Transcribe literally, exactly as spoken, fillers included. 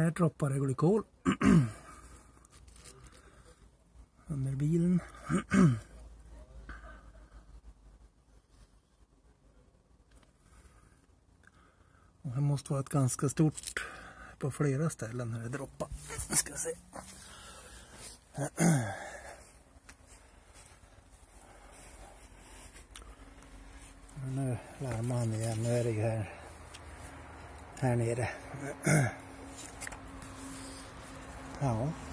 Här droppar det glykol under bilen. Och det måste vara ett ganska stort på flera ställen när det droppar. Jag ska se. Nu larmar han igen. Nu är det här, här nere. Ja.